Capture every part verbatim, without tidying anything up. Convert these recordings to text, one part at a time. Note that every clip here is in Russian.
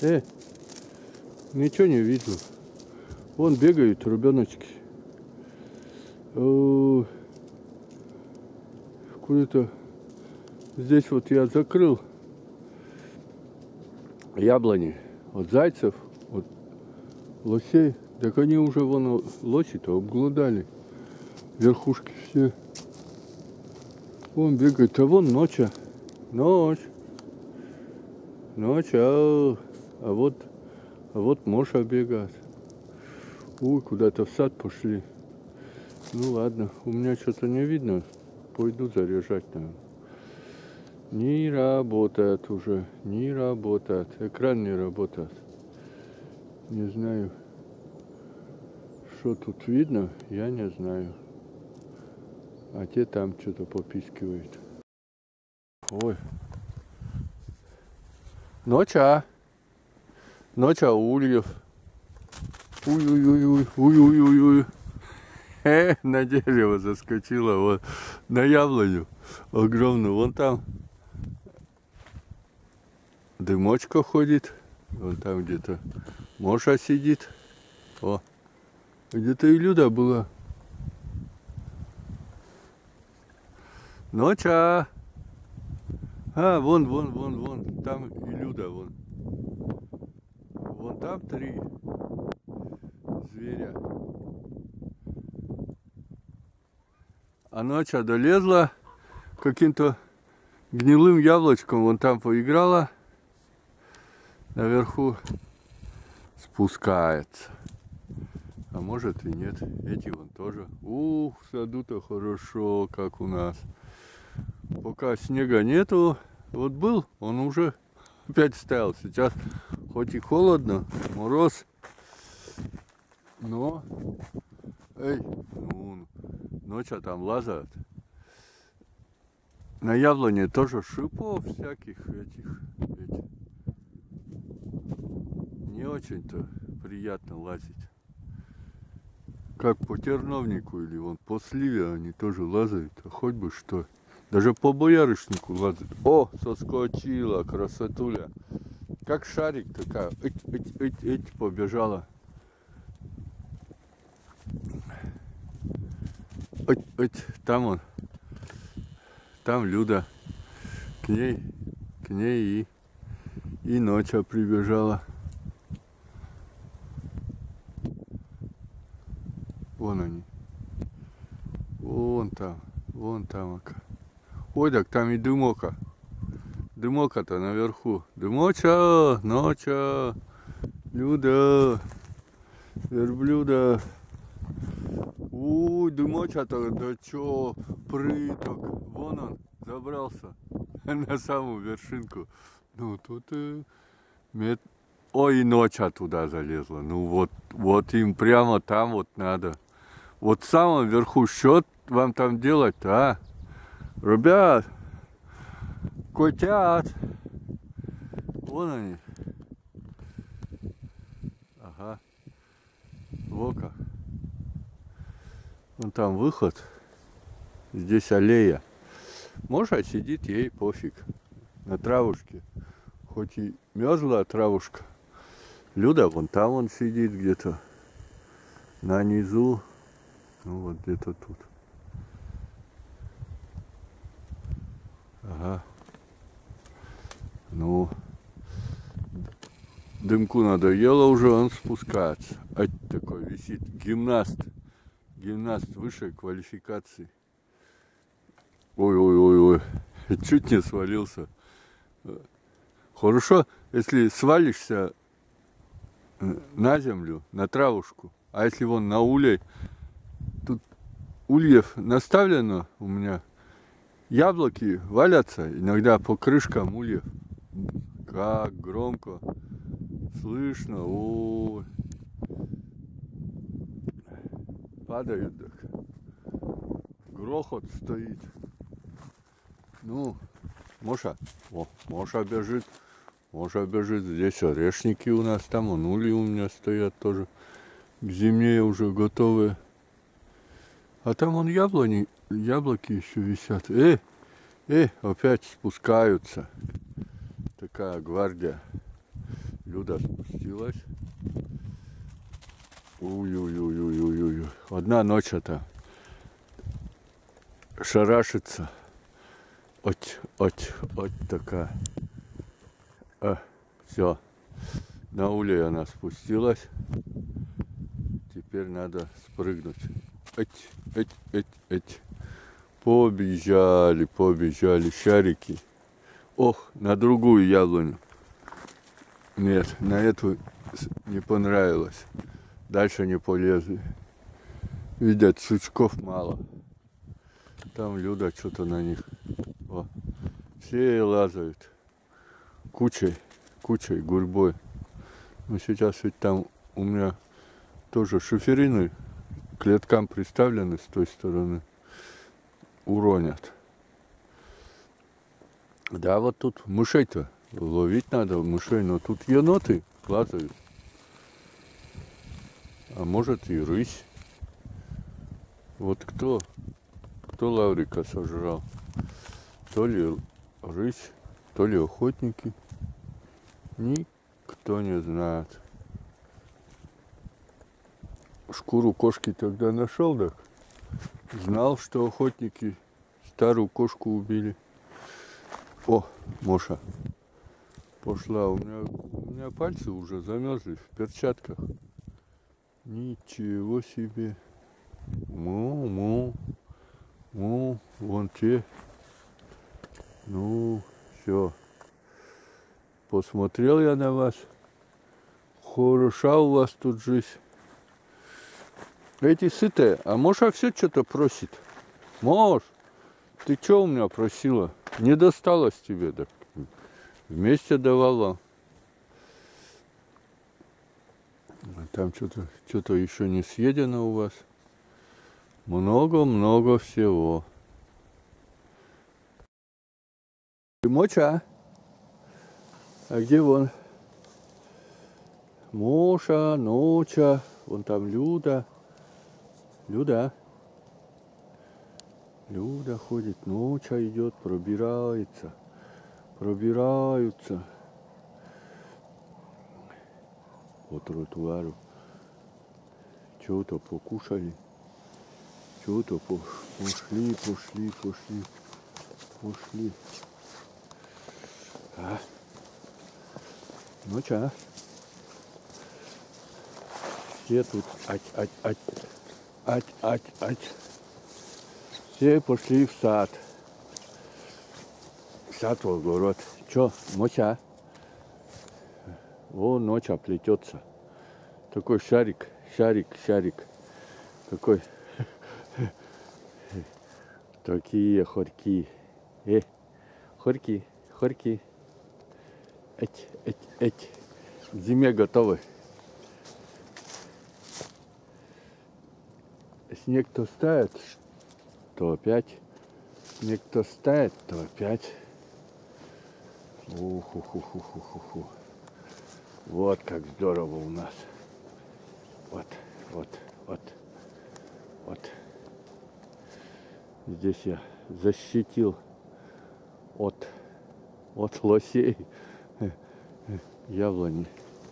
Э, ничего не вижу. Вон бегают ребеночки. Куда-то здесь вот я закрыл яблони от зайцев, от лосей. Так они уже вон лоси-то обглодали. Верхушки все. Вон бегает, а вон ночь. Ночь. Ночь, а, а вот, а вот Моша бегает. Ой, куда-то в сад пошли. Ну ладно, у меня что-то не видно. Пойду заряжать, наверное. Не работает уже, не работает. Экран не работает. Не знаю, что тут видно, я не знаю. А те там что-то попискивают. Ой. Ноча. Ноча ульев. Уй-уй-уй-уй, уй-уй-уй-уй. Э, на дерево заскочила, вот, на яблоню огромную. Вон там дымочка ходит. Вон там где-то Моша сидит. О, где-то и Люда была. Ноча. А, вон, вон, вон, вон. Там и Люда, вон. Вон там три зверя. А Ноча долезла каким-то гнилым яблочком. Вон там поиграла. Наверху спускается. А может и нет. Эти вон тоже. Ух, в саду-то хорошо, как у нас. Пока снега нету. Вот был, он уже опять стоял. Сейчас хоть и холодно, мороз. Но, эй, ну, Ноча там лазает. На яблоне тоже шипов всяких этих, этих. Не очень-то приятно лазить. Как по терновнику или вон по сливе они тоже лазают. А хоть бы что. Даже по боярышнику лазают. О, соскочила, красотуля. Как шарик такая. Эть, эть, эть, эть, побежала. Эть, эть, там он. Там Люда. К ней, к ней и, и Ноча прибежала. Вон они. Вон там. Вон там. Ой, так там и Дымока. Дымока-то наверху. Дымоча, Ноча, Люда, верблюда. Ой, Дымоча-то, да чё, прыток. Вон он, забрался на самую вершинку. Ну, тут э, мет... Ой, и Ноча туда залезла. Ну, вот, вот им прямо там вот надо. Вот в самом верху, что вам там делать-то, а? Ребят, котят. Вон они. Ага. Вока. Вон там выход. Здесь аллея. Моша сидит, ей пофиг. На травушке. Хоть и мерзлая травушка. Люда вон там он сидит где-то. На низу. Ну вот где-то тут. Ага. Ну, Дымку надоело уже, он спускается. А такой висит гимнаст. Гимнаст высшей квалификации. Ой-ой-ой-ой. Чуть не свалился. Хорошо, если свалишься на землю, на травушку. А если вон на улей. Тут ульев наставлено у меня. Яблоки валятся иногда по крышкам ульев. Как громко слышно. Ой. Падают так. Грохот стоит. Ну, Моша. О, Моша бежит. Моша бежит. Здесь орешники у нас. Там он ульи у меня стоят тоже. К зиме уже готовые. А там он яблони. Яблоки еще висят. Э, э, опять спускаются. Такая гвардия. Люда спустилась. Ой-ой-ой-ой-ой-ой. Одна ночь это шарашится. От, от, от такая. А, все. На улей она спустилась. Теперь надо спрыгнуть. Эть, эть, эть, эть. Побежали, побежали шарики. Ох, на другую яблоню. Нет, на эту не понравилось. Дальше не полезли. Видят, сучков мало. Там Люда что-то на них. О, все лазают. Кучей, кучей, гурьбой. Но сейчас ведь там у меня тоже шиферины к клеткам приставлены с той стороны. Уронят. Да, вот тут мышей-то ловить надо, мышей, но тут еноты лазают. А может и рысь. Вот кто, кто Лаврика сожрал? То ли рысь, то ли охотники. Никто не знает. Шкуру кошки тогда нашел, так знал, что охотники старую кошку убили. О, Моша пошла. У меня, у меня пальцы уже замерзли в перчатках. Ничего себе. Му, му, му, вон те. Ну, все. Посмотрел я на вас. Хороша у вас тут жизнь. Эти сытые. А Моша все что-то просит. Мош, ты что у меня просила? Не досталось тебе, так вместе давала. Там что-то что-то еще не съедено у вас. Много-много всего. Моча. А где вон? Моша, Ноча. Вон там Люда. Люда. Люда ходит, Ноча идет, пробирается. Пробираются по тротуару. Что-то покушали. Что-то пошли, пошли, пошли, пошли. А? Ноча. Все тут ать, ать, ать, ать, ать, ать. Все пошли в сад. В сад, в огород. Че, Мося? Вон Ноча плетется. Такой шарик, шарик, шарик. Такой. Такие хорьки. Э, хорьки, хорьки. Эть, эть, эть. К зиме готовы. Снег то стает, то опять. Снег то стает, то опять. Уху-ху-ху-ху-ху-ху. Вот как здорово у нас. Вот, вот, вот, вот. Здесь я защитил от, от лосей яблони.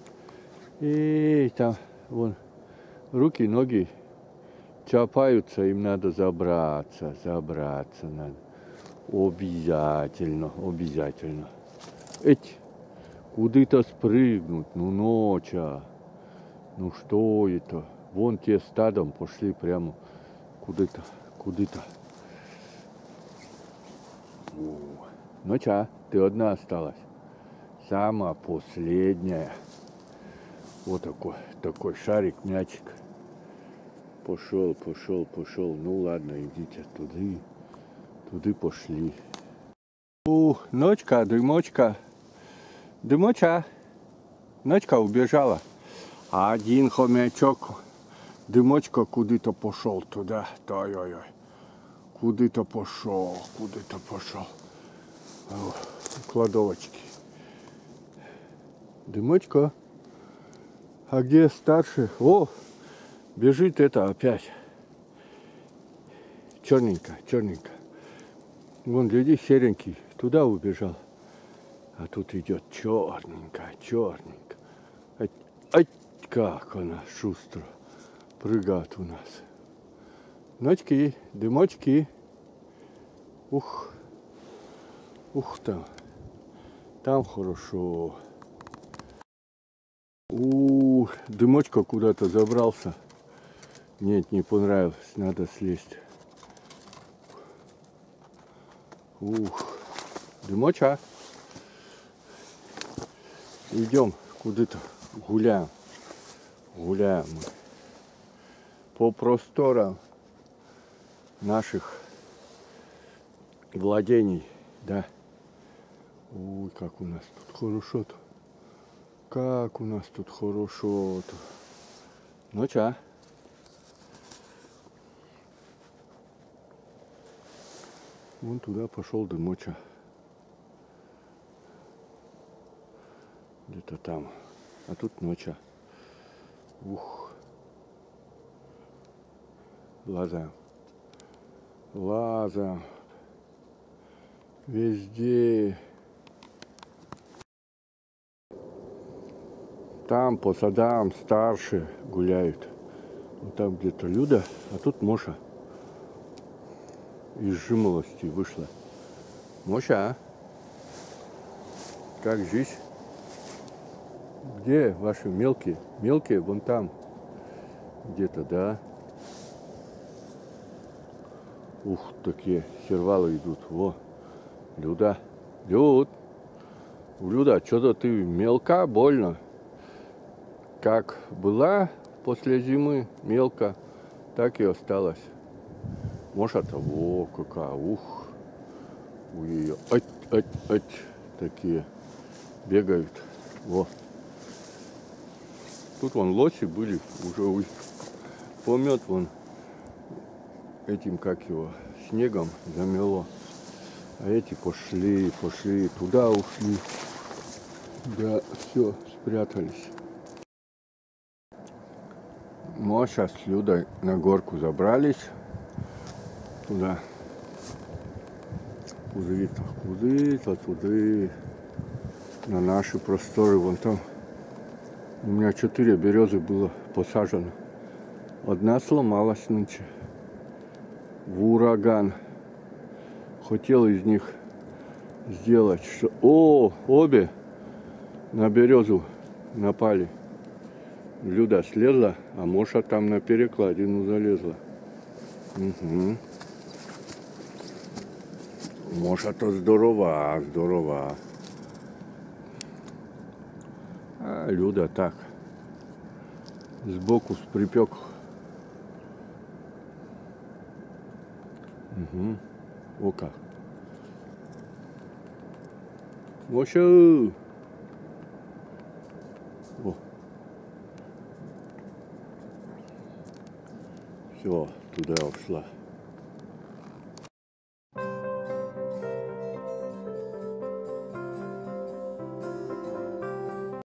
И там вон руки, ноги чапаются, им надо забраться, забраться надо. Обязательно, обязательно. Эть, куда-то спрыгнуть, ну Ноча. Ну что это? Вон те стадом пошли прямо куда-то, куда-то. Ноча, ты одна осталась. Самая последняя. Вот такой, такой шарик, мячик. Пошел, пошел, пошел. Ну ладно, идите туда. Туда пошли. У, Ночка, дымочка. Дымоча. Ночка убежала. А один хомячок. Дымочка куда-то пошел туда. Ой-ой-ой. Куда-то пошел, куда-то пошел. О, кладовочки. Дымочка. А где старший? О, бежит это опять. Черненько, черненько. Вон, гляди, серенький. Туда убежал. А тут идет черненько, черненько. Как она шустро прыгает у нас. Ночки, дымочки. Ух. Ух там. Там хорошо. У, дымочка куда-то забрался. Нет, не понравилось. Надо слезть. Ух. Дымоча. Идем куда-то гуляем. Гуляем мы по просторам наших владений, да. Ой, как у нас тут хорошо-то. Как у нас тут хорошо-то. Ну ча. Вон туда пошел дымоча. Где-то там. А тут ноча. Ух. Лазаем. Лазаем. Везде. Там по садам старшие гуляют. Вот там где-то Люда, а тут Моша. Из жимолости вышла. Моша, как жизнь? Где ваши мелкие? Мелкие вон там. Где-то, да? Ух, такие сервалы идут. Во, Люда. Люд. Люда, что-то ты мелка, больно. Как была после зимы мелко, так и осталась. Моша-то, во, какая, ух. У ее, ать, ать, ать, такие бегают. Во. Тут вон лоси были, уже помет вон этим, как его, снегом замело. А эти пошли, пошли, туда ушли. Да, все, спрятались. Ну, а сейчас с Людой на горку забрались. Туда. Куда-то, куда-то, туда. На наши просторы. Вон там. У меня четыре березы было посажено. Одна сломалась нынче. В ураган. Хотел из них сделать, что... О, обе на березу напали. Люда слезла, а Моша там на перекладину залезла. Угу. Моша-то здорова, здорова. А Люда так. Сбоку с припек. Угу. О как. Моша! О. Все, туда ушла.